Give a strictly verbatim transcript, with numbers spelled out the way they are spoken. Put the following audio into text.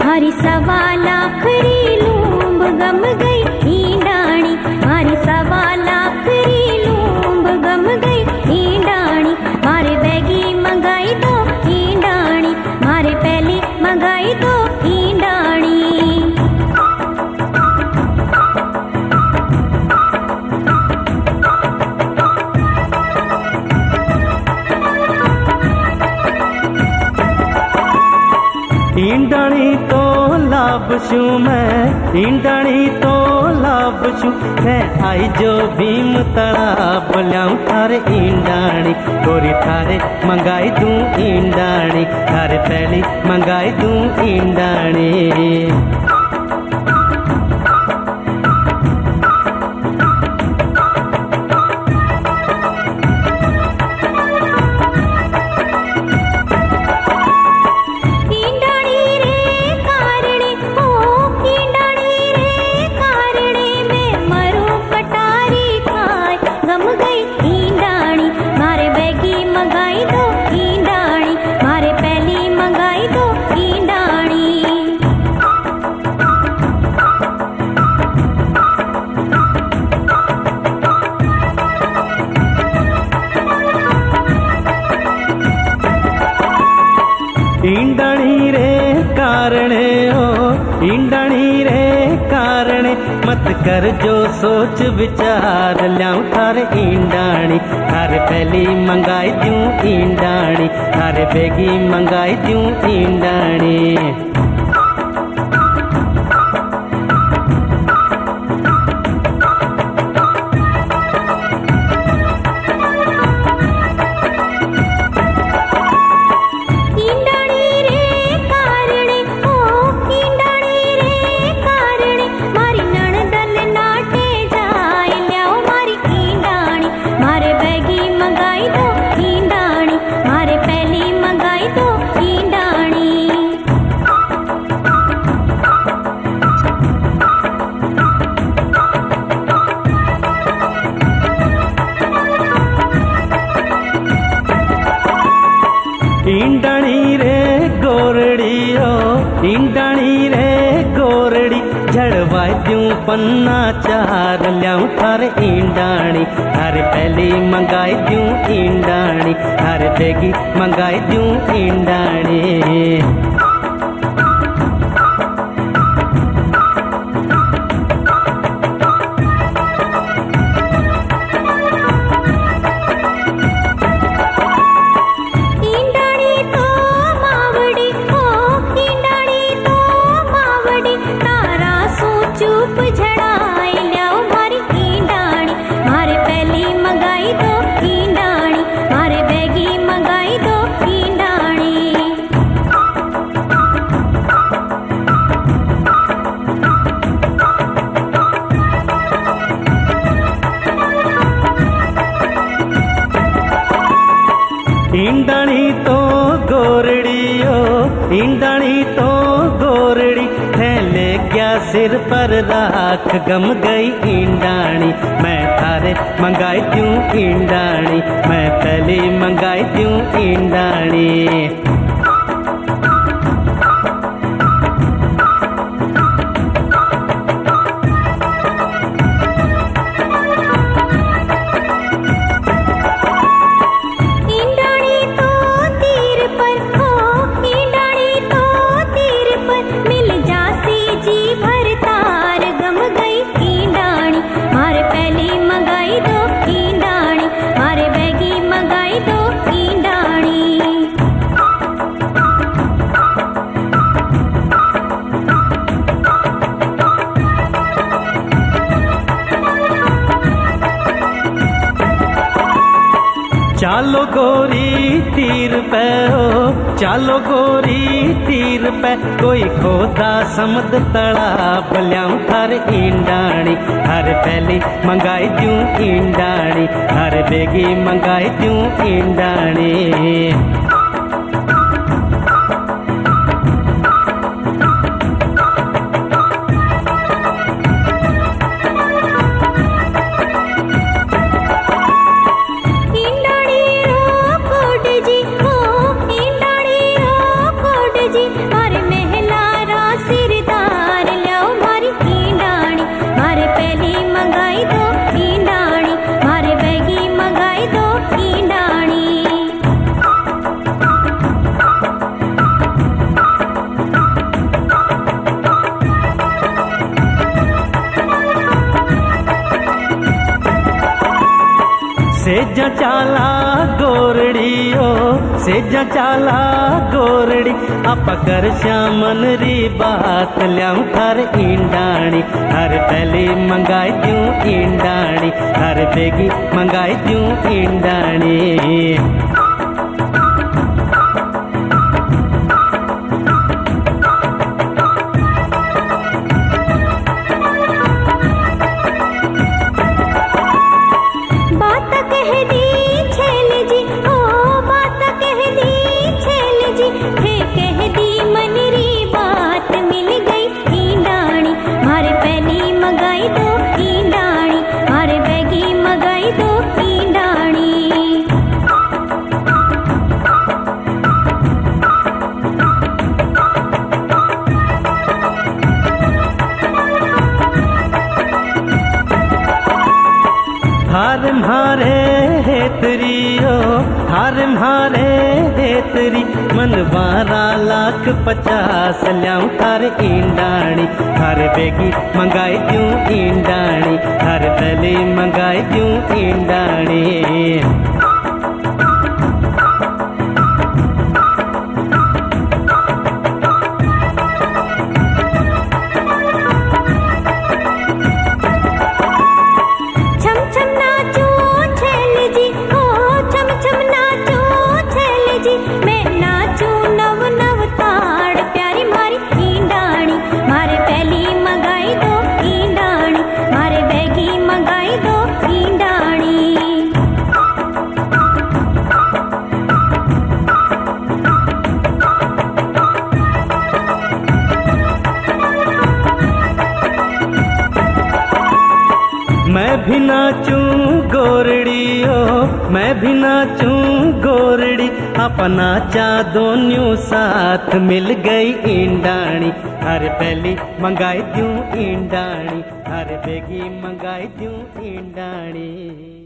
मारी सवा लाख री लूंब गम गई ईंडाणी, मारी सवा लाख री लूंब गम गई ईंडाणी। मारे बैगी मंगाई दो ईंडाणी, मारे पहली मंगाई दो ईंडाणी। ईंडाणी तो लाभशू मैं, ईंडाणी तो लाभशू मैं, आई जो भीम तालाब ल्याऊं थारे ईंडाणी। गोरी थारे मंगाई दूं ईंडाणी, थारे पहली मंगाई दूं ईंडाणी। ईंडाणी रे कारणे ओ, ईंडाणी रे कारणे, मत कर जो सोच विचार ल्याऊं थारे ईंडाणी। थारे पहली मंगाई दूं ईंडाणी, थारे बेगी मंगाई दूं ईंडाणी। ईंडाणी रे गोरड़ी ओ, ईंडाणी रे गोरड़ी, झड़वाई दूं पन्ना चार ल्याऊं थारे ईंडाणी। थारे पहली मंगाई दूं ईंडाणी, थारे बेगी मंगाई दूं ईंडाणी। ईंडाणी तो गोरड़ी ओ, ईंडाणी तो गोरड़ी, थैले क्या सिर पर राख गम गई ईंडाणी। मैं थारे मंगाई दूं ईंडाणी, मैं पहली मंगाई दूं ईंडाणी। चालो गोरी तीर पे हो, चालो गोरी तीर पे, कोई खोदा समद तालाब ल्याऊं थारे ईंडाणी। थारे पहली मंगाई दूं ईंडाणी, थारे बेगी मंगाई दूं ईंडाणी। जी, ओ ईंडाणी रो कोट जी, मारे महला रास सेजा चाला गोरड़ी ओ सेजा चाला गोरड़ी आपा कर श्यामन री बात ल्याऊं थार ईंडाणी हर पहली मंगाई दूं ईंडाणी हर बेगी मंगाई दूं ईंडाणी। हार म्हारे हेतरी ओ हार म्हारे हेतरी मन बारह लाख पचास ल्याऊं थार ईंडाणी हर बेगी मंगाई दूं ईंडाणी हर पहली मंगाई दूं ईंडाणी। मैं भी नाचूं गोरड़ी ओ मैं भी नाचूं गोरड़ी अपना चा दोनों साथ मिल गई ईंडाणी हर पहली मंगाई दूं ईंडाणी हर बेगी मंगाई दूं ईंडाणी।